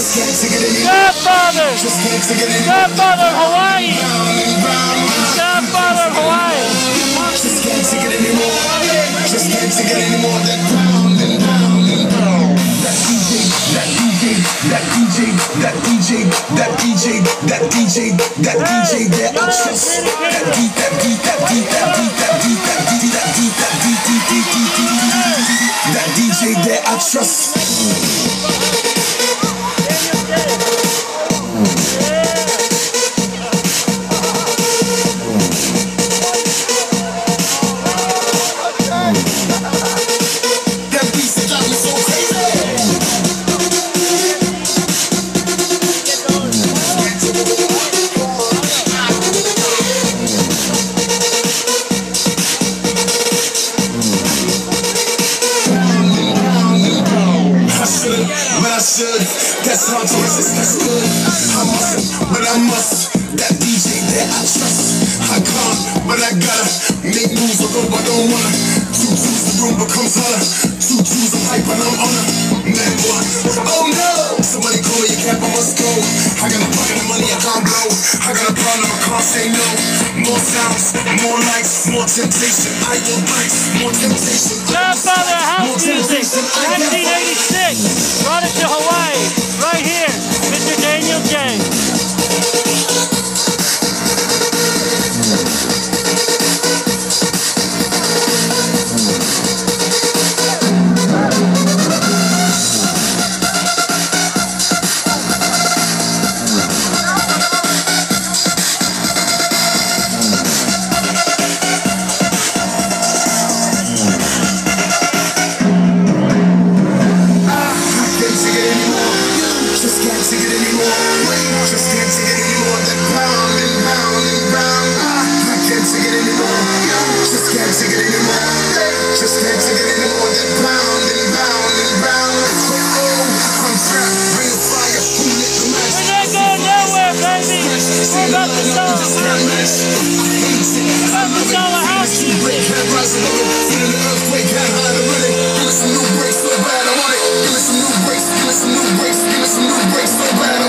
Godfather! Godfather of Hawaii! Godfather of Hawaii! Just can't take it anymore. Just can't take it anymore. That pound and pound and pound. That DJ, that DJ, that DJ, that DJ, that DJ, that DJ, that DJ that I trust. That D, that D, that D, that D, that D, that D, that D, that D, D, D, D, D, that DJ that I trust. That's my choices, that's good. I mustn't, but I must. That DJ that I trust. I can't, but I gotta make moves, although I don't wanna. Two twos, the room becomes hotter. Two twos, I'm hype and I'm on her. That one, oh no! Somebody call me a cab, I must go. I got a bucket of money I can't blow. I got a problem, I can't say no. More sounds, more lights, more temptation. I will bite, more temptation. Godfather House Music, 1986. Brought it to Hawaii, right here, Mr. Daniel J. Give me some new breaks, so bad I want it.